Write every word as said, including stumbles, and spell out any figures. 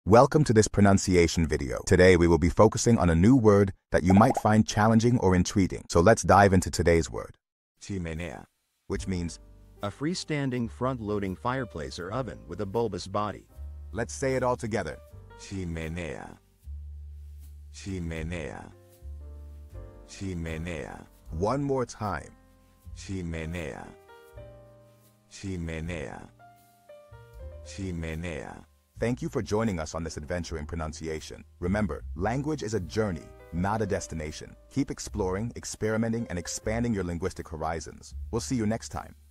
Welcome to this pronunciation video. Today we will be focusing on a new word that you might find challenging or intriguing. So let's dive into today's word. Chimenea, Which means, a freestanding front-loading fireplace or oven with a bulbous body. let's say it all together. Chimenea, chimenea, chimenea, One more time. chimenea, chimenea, chimenea. Thank you for joining us on this adventure in pronunciation. Remember, language is a journey, not a destination. Keep exploring, experimenting, and expanding your linguistic horizons. We'll see you next time.